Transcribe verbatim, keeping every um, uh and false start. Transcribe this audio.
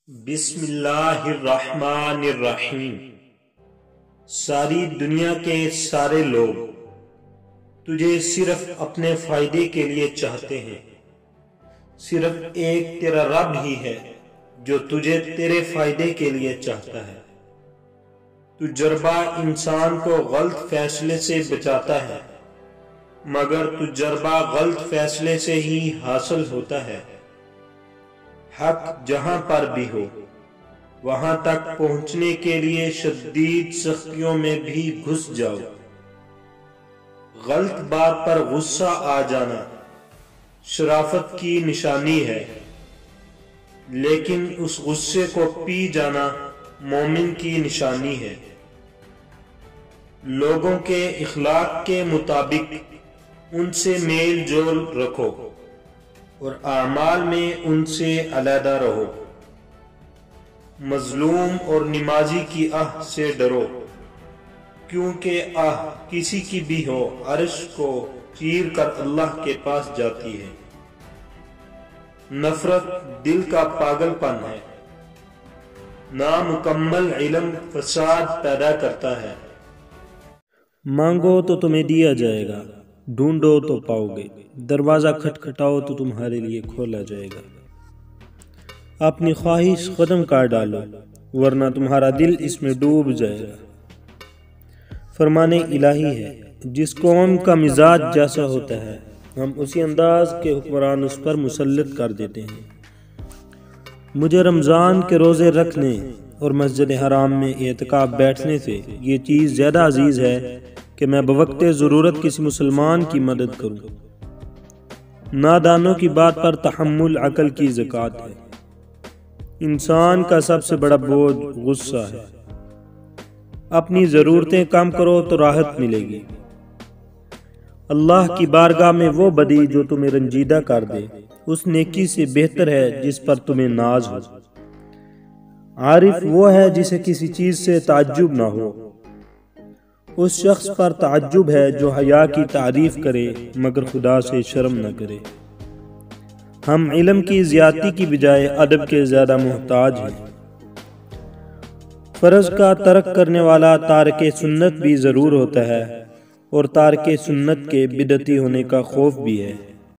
بسم اللہ الرحمن الرحیم۔ ساری دنیا کے سارے لوگ تجھے صرف اپنے فائدے کے لیے چاہتے ہیں، صرف ایک تیرا رب ہی ہے جو تجھے تیرے فائدے کے لیے چاہتا ہے۔ تجربہ انسان کو غلط فیصلے سے بچاتا ہے، مگر تجربہ غلط فیصلے سے ہی حاصل ہوتا ہے۔ حق جہاں پر بھی ہو، وہاں تک پہنچنے کے لیے شدید سختیوں میں بھی گھس جاؤ۔ غلط بات پر غصہ آ جانا شرافت کی نشانی ہے، لیکن اس غصے کو پی جانا مومن کی نشانی ہے۔ لوگوں کے اخلاق کے مطابق ان سے میل جول رکھو اور اعمال میں ان سے علیحدہ رہو۔ مظلوم اور نمازی کی آہ سے ڈرو، کیونکہ آہ کسی کی بھی ہو عرش کو چیر کر اللہ کے پاس جاتی ہے۔ نفرت دل کا پاگل پن ہے، نامکمل علم فساد پیدا کرتا ہے۔ مانگو تو تمہیں دیا جائے گا، ڈھونڈو تو پاؤ گے، دروازہ کھٹکھٹاؤ تو تمہارے لیے کھولا جائے گا۔ اپنی خواہش ختم کر ڈالو، ورنہ تمہارا دل اس میں ڈوب جائے گا۔ فرمان الہی ہے، جس قوم کا مزاج جیسا ہوتا ہے ہم اسی انداز کے حکمران اس پر مسلط کر دیتے ہیں۔ مجھے رمضان کے روزے رکھنے اور مسجد حرام میں اعتکاف بیٹھنے سے یہ چیز زیادہ عزیز ہے کہ میں بوقت ضرورت کسی مسلمان کی مدد کروں۔ نادانوں کی بات پر تحمل عقل کی زکوٰۃ ہے۔ انسان کا سب سے بڑا بوجھ غصہ ہے۔ اپنی ضرورتیں کم کرو تو راحت ملے گی۔ اللہ کی بارگاہ میں وہ بدی جو تمہیں رنجیدہ کر دے اس نیکی سے بہتر ہے جس پر تمہیں ناز ہو۔ عارف وہ ہے جسے کسی چیز سے تعجب نہ ہو۔ اس شخص پر تعجب ہے جو حیا کی تعریف کرے مگر خدا سے شرم نہ کرے۔ ہم علم کی زیادتی کی بجائے ادب کے زیادہ محتاج ہیں۔ فرض کا ترک کرنے والا تارک سنت بھی ضرور ہوتا ہے، اور تارک سنت کے بدعتی ہونے کا خوف بھی ہے۔